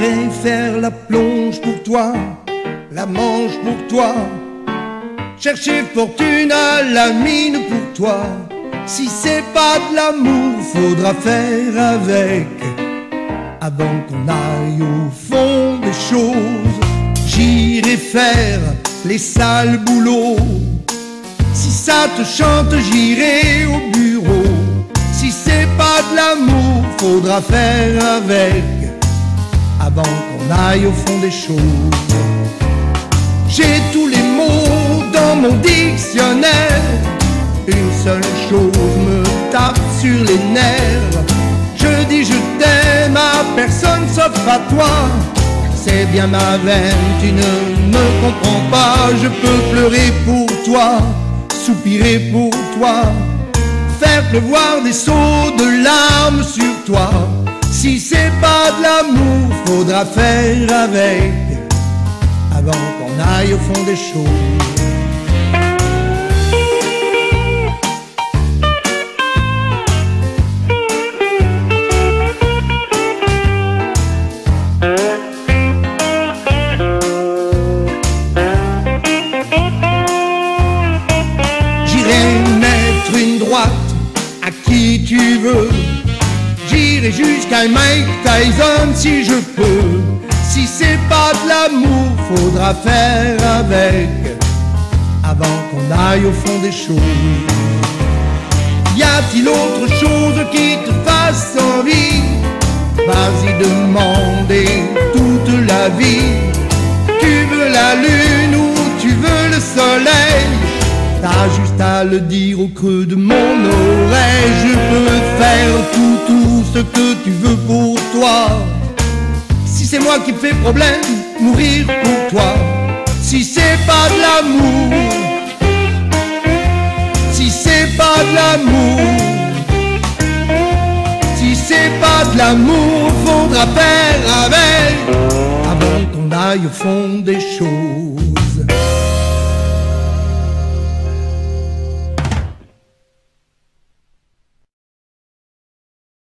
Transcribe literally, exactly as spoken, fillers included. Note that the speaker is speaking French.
J'irai faire la plonge pour toi, la manche pour toi, chercher fortune à la mine pour toi. Si c'est pas de l'amour, faudra faire avec, avant qu'on aille au fond des choses. J'irai faire les sales boulots, si ça te chante j'irai au bureau. Si c'est pas de l'amour, faudra faire avec, avant qu'on aille au fond des choses. J'ai tous les mots dans mon dictionnaire, une seule chose me tape sur les nerfs. Je dis je t'aime à personne sauf à toi, c'est bien ma veine, tu ne me comprends pas. Je peux pleurer pour toi, soupirer pour toi, faire pleuvoir des seaux de larmes sur toi. Si c'est pas de l'amour, faudra faire avec, avant qu'on aille au fond des choses. À qui tu veux, j'irai jusqu'à Mike Tyson si je peux. Si c'est pas de l'amour, faudra faire avec, avant qu'on aille au fond des choses. Y a-t-il autre chose qui te fasse envie? Vas-y demander toute la vie. Tu veux la lune ou tu veux le soleil? T'as juste à le dire au creux de mon oreille. Je peux faire tout, tout ce que tu veux pour toi. Si c'est moi qui fais problème, mourir pour toi. Si c'est pas de l'amour, si c'est pas de l'amour, si c'est pas de l'amour, faudra faire avec, avant qu'on aille au fond des choses.